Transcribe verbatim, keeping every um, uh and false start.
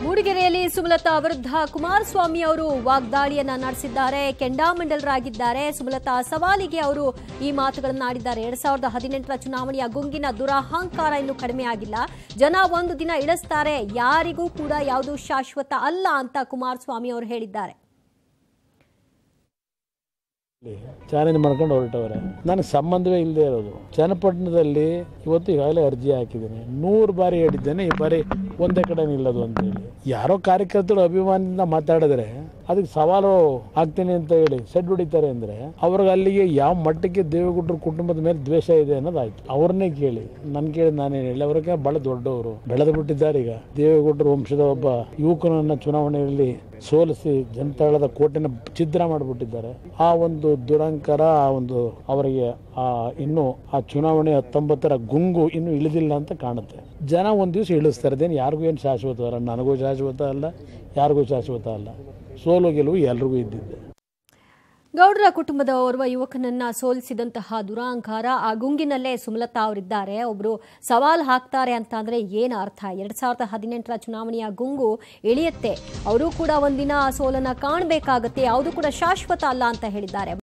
ಮೂಡಿಗೆರೆಯಲ್ಲಿ ಸುಮಲತಾ ವಿರುದ್ಧ ಕುಮಾರಸ್ವಾಮಿ ಅವರು ವಾಗ್ದಾಳಿಯನ್ನ ನಡೆಸಿದ್ದಾರೆ. ಕೆಂಡಾಮಂಡಲರಾಗಿದ್ದಾರೆ. ಸುಮಲತಾ ಸವಾಲಿಗೆ ಅವರು ಈ ಮಾತುಗಳನ್ನು ಆಡಿದ್ದಾರೆ. ಎರಡ್ ಸಾವಿರದ ಹದಿನೆಂಟರ ಚುನಾವಣೆಯ ಗುಂಗಿನ ದುರಹಂಕಾರ ಇನ್ನೂ ಕಡಿಮೆ ಆಗಿಲ್ಲ. ಜನ ಒಂದು ದಿನ ಇಳಿಸ್ತಾರೆ, ಯಾರಿಗೂ ಕೂಡ ಯಾವುದು ಶಾಶ್ವತ ಅಲ್ಲ ಅಂತ ಕುಮಾರಸ್ವಾಮಿ ಅವರು ಹೇಳಿದ್ದಾರೆ. ಚಾಲೆಂಜ್ ಮಾಡ್ಕೊಂಡು ಹೊರಟವ್ರೆ. ನನಗೆ ಸಂಬಂಧವೇ ಇಲ್ಲದೆ ಇರೋದು. ಚನ್ನಪಟ್ಟಣದಲ್ಲಿ ಇವತ್ತು ಈಗಾಗಲೇ ಅರ್ಜಿ ಹಾಕಿದ್ದೀನಿ. ನೂರು ಬಾರಿ ಹೇಳಿದ್ದೇನೆ, ಈ ಬಾರಿ ಒಂದೇ ಕಡೆ ನಿಲ್ಲೋದು ಅಂತೇಳಿ. ಯಾರೋ ಕಾರ್ಯಕರ್ತರು ಅಭಿಮಾನದಿಂದ ಮಾತಾಡಿದ್ರೆ ಅದಕ್ಕೆ ಸವಾಲು ಆಗ್ತೀನಿ ಅಂತ ಹೇಳಿ ಸೆಡ್ ಹೊಡಿತಾರೆ ಅಂದ್ರೆ ಅವ್ರಿಗೆ ಅಲ್ಲಿಗೆ ಯಾವ ಮಟ್ಟಕ್ಕೆ ದೇವೇಗೌಡರ ಕುಟುಂಬದ ಮೇಲೆ ದ್ವೇಷ ಇದೆ ಅನ್ನೋದಾಯ್ತು. ಅವ್ರನ್ನೇ ಕೇಳಿ, ನನ್ ಕೇಳಿ ನಾನೇನು ಹೇಳಿ, ಅವ್ರಿಗೆ ಬಹಳ ದೊಡ್ಡವರು ಬೆಳೆದು ಬಿಟ್ಟಿದ್ದಾರೆ. ಈಗ ದೇವೇಗೌಡರ ವಂಶದ ಒಬ್ಬ ಯುವಕನನ್ನ ಚುನಾವಣೆಯಲ್ಲಿ ಸೋಲಿಸಿ ಜನತಾಳದ ಕೋಟೆನ ಛಿದ್ರ ಮಾಡಿಬಿಟ್ಟಿದ್ದಾರೆ. ಆ ಒಂದು ದುರಂಕಾರ, ಆ ಒಂದು ಅವರಿಗೆ ಆ ಇನ್ನು ಆ ಚುನಾವಣೆ ಹತ್ತೊಂಬತ್ತರ ಗುಂಗು ಇನ್ನು ಇಳಿದಿಲ್ಲ ಅಂತ ಕಾಣುತ್ತೆ. ಜನ ಒಂದ್ ದಿವಸ ಇಳಿಸ್ತಾರೆ. ಅದೇನು ಯಾರಿಗೂ ಏನು ಶಾಶ್ವತ ಅಲ್ಲ, ನನಗೂ ಶಾಶ್ವತ ಅಲ್ಲ, ಯಾರಿಗೂ ಶಾಶ್ವತ ಅಲ್ಲ. ಸೋಲು ಗೆಲುವು ಎಲ್ರಿಗೂ ಇದ್ದಿದ್ದೆ. ಗೌಡರ ಕುಟುಂಬದ ಓರ್ವ ಯುವಕನನ್ನ ಸೋಲಿಸಿದಂತಹ ದುರಾಂಕಾರ ಆ ಗುಂಗಿನಲ್ಲೇ ಸುಮಲತಾ ಅವರಿದ್ದಾರೆ. ಒಬ್ರು ಸವಾಲ್ ಹಾಕ್ತಾರೆ ಅಂತ ಅಂದ್ರೆ ಏನು ಅರ್ಥ? ಎರಡ್ ಸಾವಿರದ ಹದಿನೆಂಟರ ಚುನಾವಣೆಯ ಗುಂಗು ಇಳಿಯುತ್ತೆ, ಅವರು ಕೂಡ ಒಂದಿನ ಸೋಲನ್ನ ಕಾಣಬೇಕಾಗತ್ತೆ, ಯಾವುದು ಕೂಡ ಶಾಶ್ವತ ಅಲ್ಲ ಅಂತ ಹೇಳಿದ್ದಾರೆ.